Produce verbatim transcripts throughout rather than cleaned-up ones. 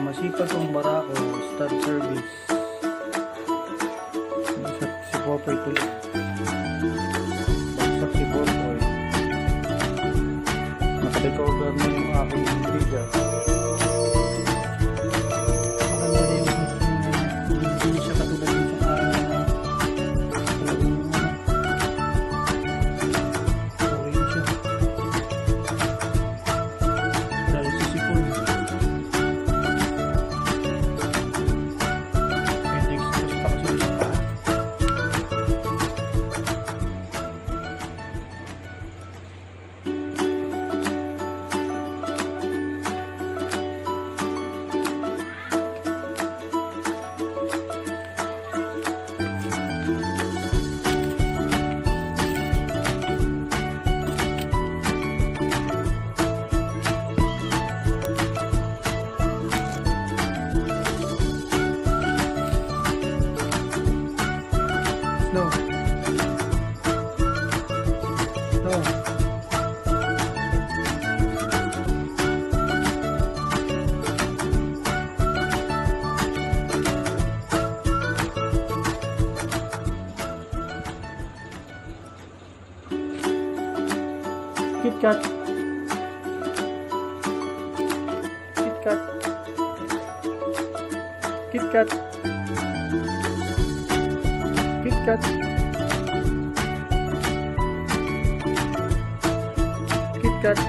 masipag kong barako, stud service. Bagsak si Popoy tuloy. Bagsak si Popoy. Nakarecover na yung aking trigger. Maganda na yung hindi siya katulad yung sa talagang okay siya. Dahil sa sipon. No. No. Kit Kat. Kit Kat. Kit Kat. Kit Kat. Kit Kat.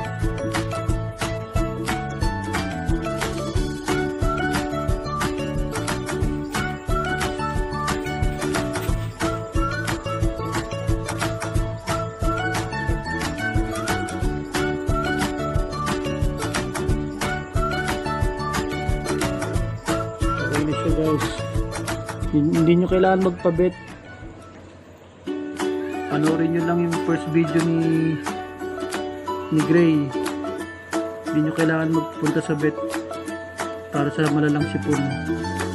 Okay na siya guys. Hindi nyo kailangan magpabet. Panoorin nyo lang yung first video ni ni Gray. Hindi nyo kailangan magpunta sa bet para sa malalang sipon.